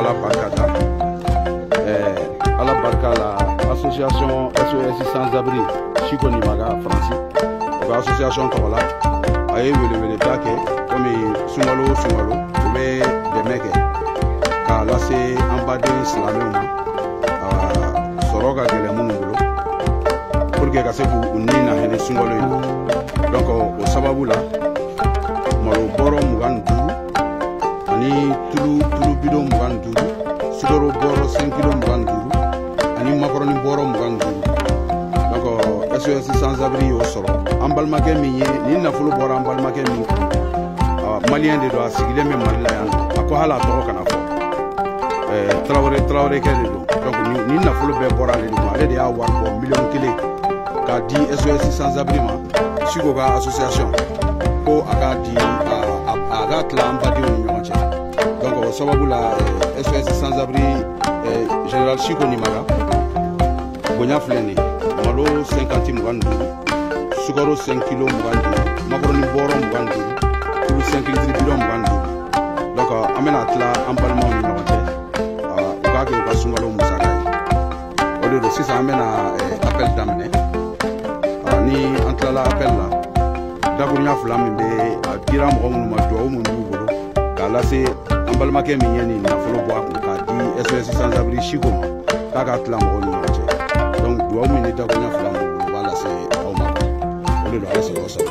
ala barka da. Ala barka la association SOS sans-abri Chiko Nimaga France. L'association Tola a eu le taquet comme Sumalo Sumalo, mais des mecs car là c'est en bas de l'islam Soroga Gelemundo pour que c'est pour Nina et Sumalo. Donc au Sababula, Malo Boro Mugandu, Ani Tulu Bidon Mugandu, Sugoro Boro 5 kg Mugandu, Ani Macaroni Boro Mugandu. Donc SOS sans-abri au solo. Ambalmake minye ni nafulu bora ambalmake min malien de do asigile me malila yan akohala to kana fo traoré ke de donc ni nafulu be bora le do ale de a war bo million kile ka di SOS sans-abri ma siko ga association ko aga di aga tlamba di nyonche donc sababu la SOS sans-abri général Chiko Nimaga bonya fleni malo 50 mugandu Sugaro 5 kg mugandu, macaroni boro mugandu, tout 5 litres bidon mugandu. Donc amena atla ambalma ni note. Uga ke uga sungalo musaka. Ode do sisa amena appel damne. Ni antla la appel la. Dagunya flam be dira mo mo ma do mo ndugolo. Kala se ambalma ke minyeni na folo bo ka di SOS sans-abri Chiko ka ka atla mo ni note. Donc do mo ni dagunya flam bo bala se le reste c'est ça.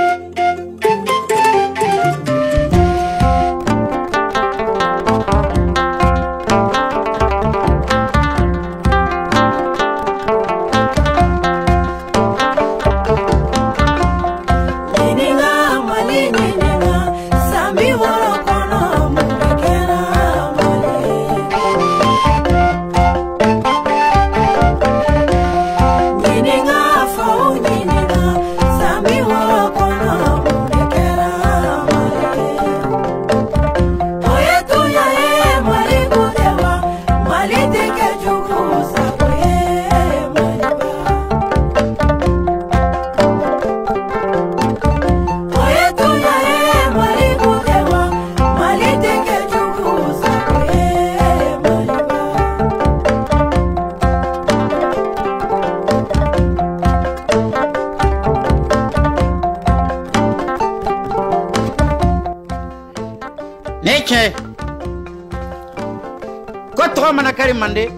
Kotro manakari mande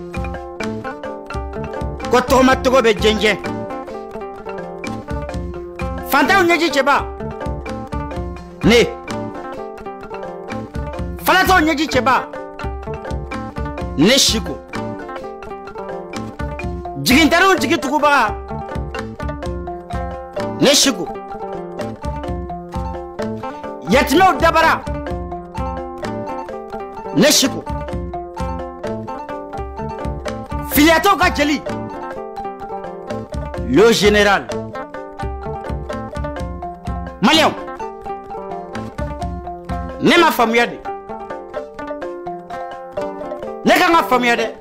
Kotro matogo be jenje Fanta unyeji cheba Ne Falata unyeji cheba Ne Chiko Jigintaro jigitukuba Ne Chiko Yatime udabara Ne Chiko Filiato Gajeli le général Malion ne ma famille de ne ka ma famille de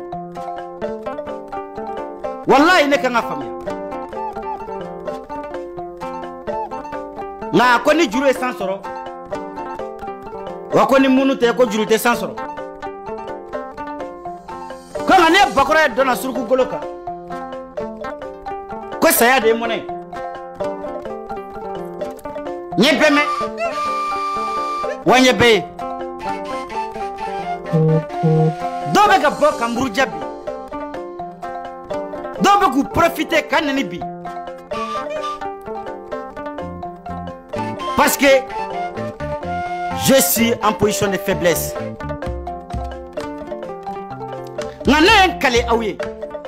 wallahi ne ka ma famille na ko ni juru sans soro wa ko ni munu te ko juru te sans soro ko ne bakora dona surku goloka ko saya de monnaie nyebeme wanyebe dobe ga boka mburu jabi dobe ku profiter kanani bi parce que je suis en position de faiblesse ngane kale awye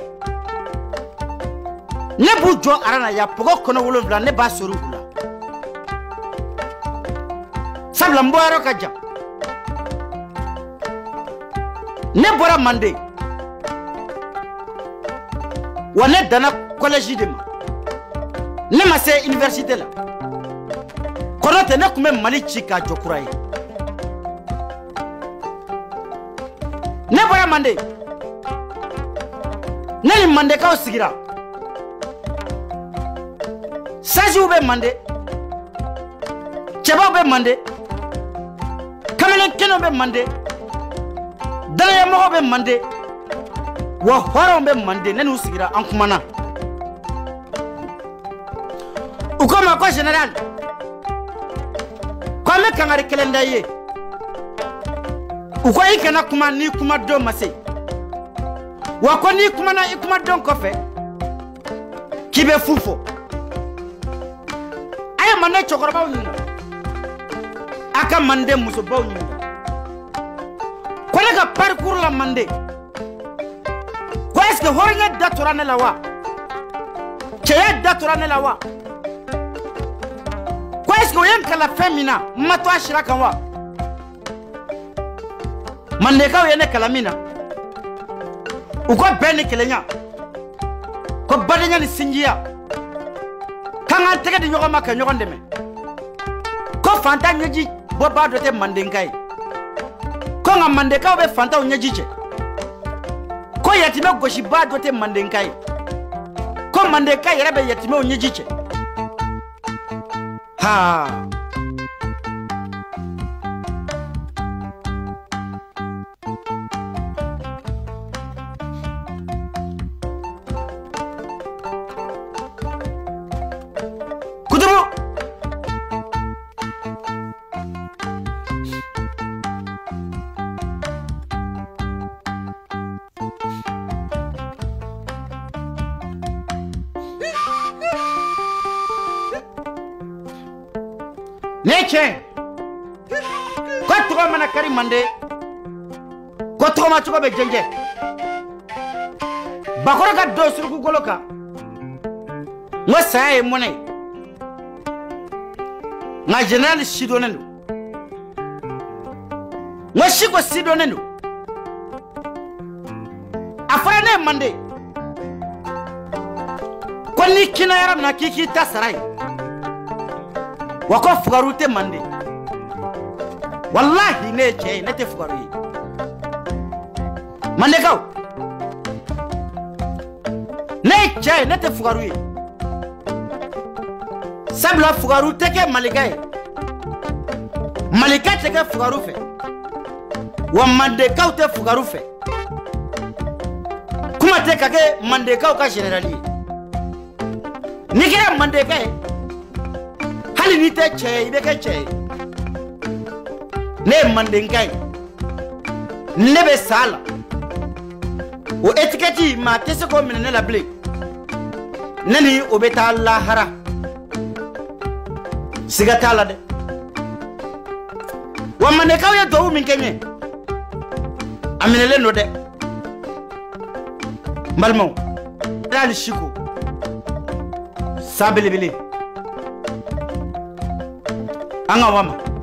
ne bu jo arana ya pogo kono wolonvla ne ba soru kula sabla mboaro kaja ne bora mande wane dana collège de ma ne ma se université la kono te ne kume mali chika jokura yi ne bora mande ne ni mande ka osigira saji ube mande cheba ube mande kamelen keno ube mande danaya mɔgɔ bɛ mande wa hɔrɔnw bɛ mande ne n'u sigira an kumana u ko ma ko général ko an bɛ kangari kelen da ye u ko I kana kuma ni kuma don ma se wa ko ni kuma na I kuma don kɔfɛ k'i bɛ fu fɔ a ye mande cɛkɔrɔbaw ɲininka a ka mande musobaw ɲininka ko ne ka parcours la mande ko est-ce que hɔrɔnya da tora ne la wa cɛya da tora ne la wa ko est-ce que o ye n kala fɛn min na n ma to a sira kan wa mandekaw ye ne kala min na u ko bɛn ni kelenya ko badenya ni sinjiya k'an k'an tɛgɛ di ɲɔgɔn ma ka ɲɔgɔn dɛmɛ ko fantan ɲɛji bɔbaa dɔ tɛ mandenka ye ko nka mandekaw bɛ fantanw ɲɛji cɛ ko yatimɛ gosibaa dɔ tɛ mandenka ye ko mandenka yɛrɛ bɛ yatimɛw ɲɛji cɛ ha kutubu Neche ko tɔgɔ mana kari mande ko tɔgɔ ma cogo bɛ jɛnjɛ bakɔrɔ ka do suruku golo kan n ko saya ye mɔnɛ nka général si donnen don n ko si ko si donnen don a fɔra ne ye mande ko n'i kɛnɛyara min na k'i k'i ta sara ye wa ko fugaru tɛ mande wallahi ne ye cɛ ye ne tɛ fugaru ye mandekaw ne ye cɛ ye ne tɛ fugaru ye sabula fugaru tɛ kɛ malika ye malika tɛ kɛ fugaru fɛ wa mandekaw tɛ fugaru fɛ kuma tɛ ka kɛ mandekaw ka générali ye n'i kɛra mandeka ye hali n'i tɛ cɛ ye I bɛ kɛ cɛ ye ne ye mandenka ye ne bɛ sa la o étiquette maa tɛ se k'o minɛ ne la bilen ne ni o bɛ taa lahara siga t'a la dɛ wa mandekaw ye duwawu min kɛ n ye a minɛlen don dɛ n balimaw hali siko sa belebele an ka wama